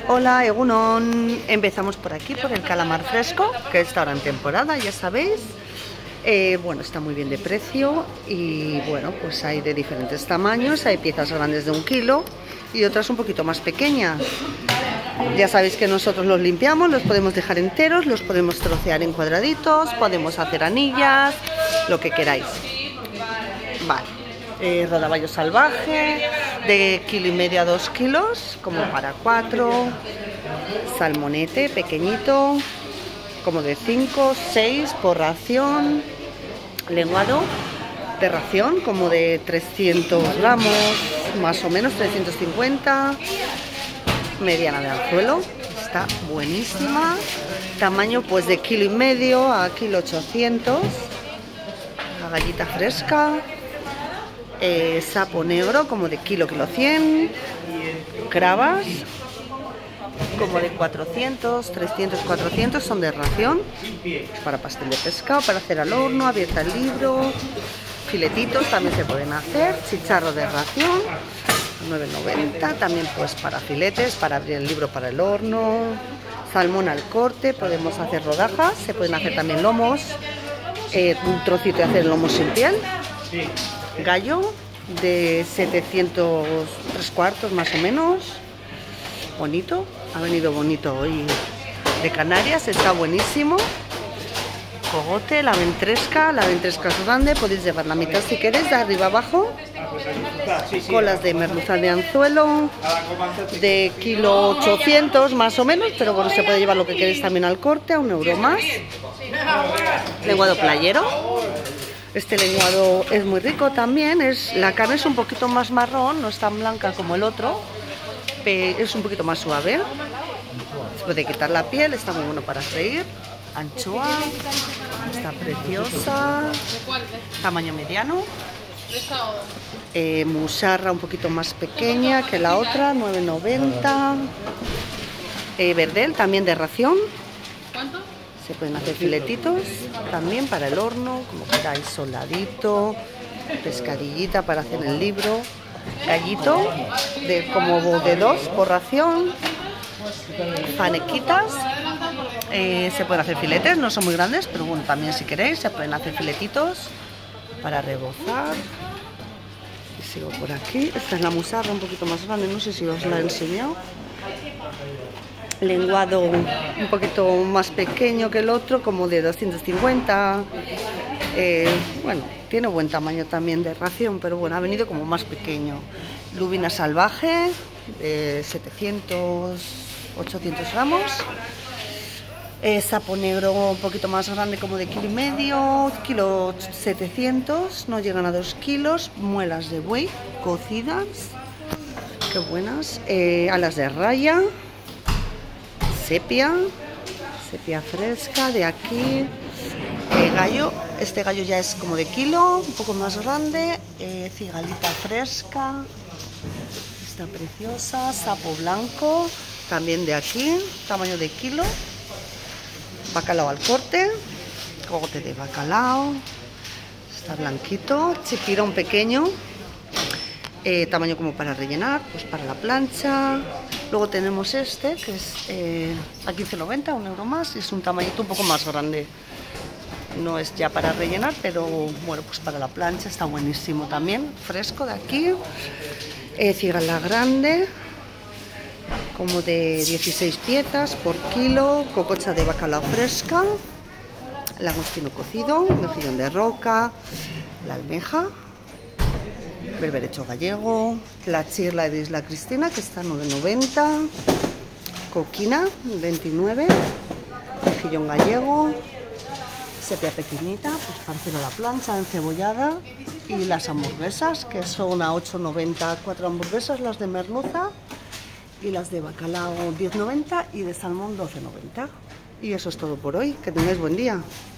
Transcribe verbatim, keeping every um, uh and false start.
Hola, Egunon. Empezamos por aquí, por el calamar fresco, que está ahora en temporada, ya sabéis. Eh, bueno, está muy bien de precio y bueno, pues hay de diferentes tamaños. Hay piezas grandes de un kilo y otras un poquito más pequeñas. Ya sabéis que nosotros los limpiamos, los podemos dejar enteros, los podemos trocear en cuadraditos, podemos hacer anillas, lo que queráis. Vale. Eh, rodaballo salvaje de kilo y medio a dos kilos, como para cuatro. Salmonete pequeñito, como de cinco, seis por ración. Lenguado de ración, como de trescientos gramos, más o menos, trescientos cincuenta. Mediana de anzuelo, está buenísima. Tamaño pues de kilo y medio a kilo ochocientos. La gallita fresca. Eh, sapo negro como de kilo, kilo cien. Crabas como de cuatrocientos, trescientos, cuatrocientos, son de ración, para pastel de pescado, para hacer al horno, abierta el libro. Filetitos también se pueden hacer. Chicharro de ración, nueve noventa, también pues para filetes, para abrir el libro para el horno. Salmón al corte, podemos hacer rodajas, se pueden hacer también lomos, eh, un trocito de hacer lomo sin piel. Gallo de setecientos, tres cuartos más o menos. Bonito, ha venido bonito hoy de Canarias, está buenísimo. Cogote, la ventresca, la ventresca es grande, podéis llevar la mitad si queréis, de arriba abajo. Colas de merluza de anzuelo, de kilo ochocientos más o menos, pero bueno, se puede llevar lo que queréis también al corte, a un euro más. Lenguado playero. Este lenguado es muy rico también, es, la carne es un poquito más marrón, no es tan blanca como el otro, pero es un poquito más suave. Se puede quitar la piel, está muy bueno para freír. Anchoa, está preciosa, tamaño mediano. Eh, musarra un poquito más pequeña que la otra, nueve noventa. Eh, verdel también de ración. Se pueden hacer filetitos también para el horno, como queráis, soldadito, pescadillita para hacer el libro. Gallito de como de dos por ración. Panequitas. Eh, se pueden hacer filetes, no son muy grandes, pero bueno, también si queréis se pueden hacer filetitos para rebozar. Y sigo por aquí. Esta es la musarra un poquito más grande, no sé si os la he enseñado. Lenguado un poquito más pequeño que el otro, como de doscientos cincuenta. Eh, bueno, tiene buen tamaño también de ración, pero bueno, ha venido como más pequeño. Lubina salvaje de setecientos, ochocientos gramos. Eh, sapo negro un poquito más grande, como de kilo y medio, kilo setecientos, no llegan a dos kilos. Muelas de buey cocidas, qué buenas. Eh, alas de raya, sepia, sepia fresca de aquí. Eh, gallo, este gallo ya es como de kilo, un poco más grande. Eh, cigalita fresca, está preciosa. Sapo blanco, también de aquí, tamaño de kilo. Bacalao al corte, cogote de bacalao, está blanquito. Chipirón pequeño, eh, tamaño como para rellenar, pues para la plancha. Luego tenemos este, que es eh, a quince noventa, un euro más, y es un tamañito un poco más grande. No es ya para rellenar, pero bueno, pues para la plancha está buenísimo también, fresco de aquí. Eh, cigala grande, como de dieciséis piezas por kilo. Cococha de bacalao fresca, langostino cocido, mejillón de roca, la almeja, berberecho gallego, la chirla de Isla Cristina, que está a nueve noventa, coquina veintinueve, mejillón gallego, sepia pequeñita, pues para hacer a la plancha, encebollada, y las hamburguesas, que son a ocho noventa, cuatro hamburguesas, las de merluza, y las de bacalao diez noventa y de salmón doce noventa. Y eso es todo por hoy, que tengáis buen día.